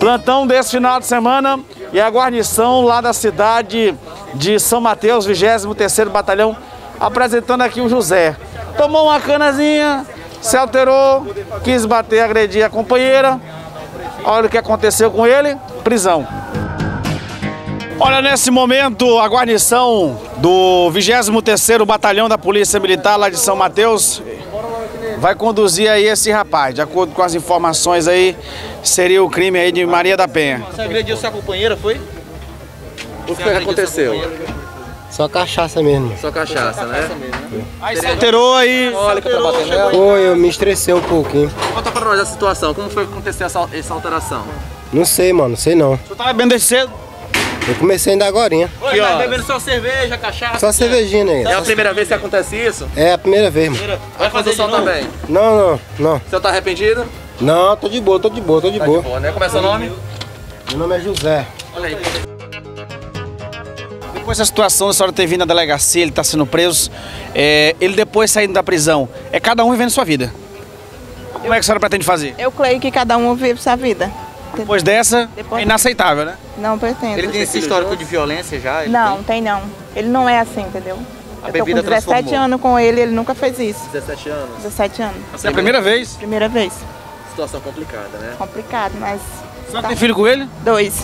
Plantão desse final de semana e a guarnição lá da cidade de São Mateus, 23º Batalhão, apresentando aqui o José. Tomou uma canazinha, se alterou, quis bater, agredir a companheira. Olha o que aconteceu com ele, prisão. Olha, nesse momento, a guarnição do 23º Batalhão da Polícia Militar lá de São Mateus vai conduzir aí esse rapaz. De acordo com as informações aí, seria o crime aí de Maria da Penha. Você agrediu sua companheira, foi? O que aconteceu? Só cachaça mesmo. Só cachaça, né? Aí se alterou aí. Olha que tá batendo nela. Foi, eu me estressei um pouquinho. Conta pra nós a situação, como foi que aconteceu essa alteração? Não sei, mano, sei não. Você tava bebendo desde cedo? Eu comecei ainda agorinha. Oi, tá bebendo só cerveja, cachaça? Só cervejinha, né? É a primeira vez que acontece isso? É a primeira vez, mano. Vai fazer som também? Não. O senhor tá arrependido? Não, tô de boa. Tá de boa, né? Como é seu nome? Meu nome é José. Olha aí. Depois da situação, a senhora ter vindo na delegacia, ele está sendo preso, ele depois saindo da prisão, é cada um vivendo sua vida. Como é que a senhora pretende fazer? Eu creio que cada um vive sua vida. Depois dessa, é inaceitável, né? Não pretendo. Ele tem esse histórico de violência já? Não, tem não. Ele não é assim, entendeu? A Eu tô com bebida 17 transformou. anos com ele, ele nunca fez isso. 17 anos. 17 anos. Essa é a primeira vez? Primeira vez. Situação complicada, né? Complicado, mas... A senhora tem filho com ele? 2.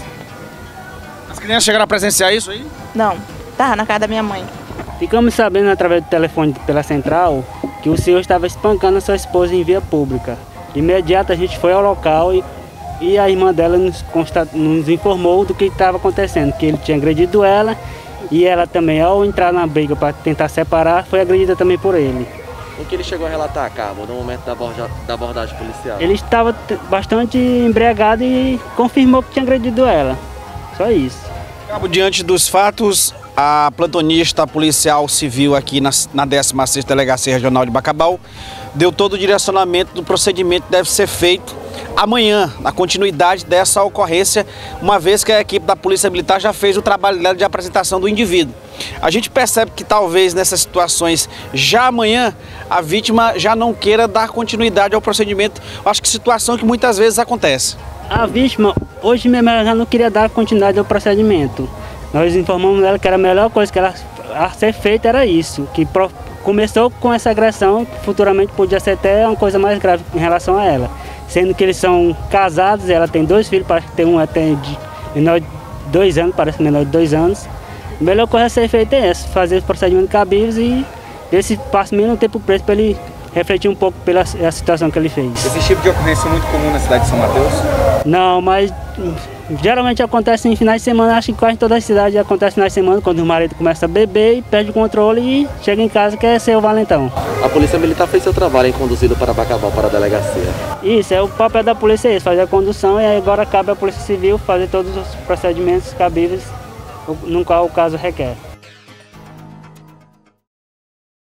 As crianças chegaram a presenciar isso aí? Não, tava na casa da minha mãe. Ficamos sabendo através do telefone pela central que o senhor estava espancando a sua esposa em via pública. De imediato a gente foi ao local e a irmã dela nos informou do que estava acontecendo, que ele tinha agredido ela e ela também, ao entrar na briga para tentar separar, foi agredida também por ele. O que ele chegou a relatar, Cabo, no momento da abordagem policial? Ele estava bastante embriagado e confirmou que tinha agredido ela. Só isso. Cabo, diante dos fatos, a plantonista policial civil aqui na 16ª Delegacia Regional de Bacabal deu todo o direcionamento do procedimento que deve ser feito amanhã, na continuidade dessa ocorrência, uma vez que a equipe da Polícia Militar já fez o trabalho dela de apresentação do indivíduo. A gente percebe que talvez nessas situações, já amanhã, a vítima já não queira dar continuidade ao procedimento. Acho que situação que muitas vezes acontece. A vítima, hoje mesmo, ela já não queria dar continuidade ao procedimento. Nós informamos ela que era a melhor coisa que ela a ser feita era isso, que começou com essa agressão, que futuramente podia ser até uma coisa mais grave em relação a ela. Sendo que eles são casados, ela tem 2 filhos, parece que tem um até de menor de 2 anos, parece menor de 2 anos. A melhor coisa a ser feita é essa, fazer os procedimentos cabíveis e esse passo menos tempo preso para ele refletir um pouco pela situação que ele fez. Esse tipo de ocorrência é muito comum na cidade de São Mateus? Não, mas geralmente acontece em finais de semana, acho que quase toda a cidade acontece em finais de semana, quando o marido começa a beber e perde o controle e chega em casa quer ser o valentão. A Polícia Militar fez seu trabalho, conduzido para Bacabal, para a delegacia. Isso, é o papel da polícia, é esse, fazer a condução e agora cabe à Polícia Civil fazer todos os procedimentos cabíveis no qual o caso requer.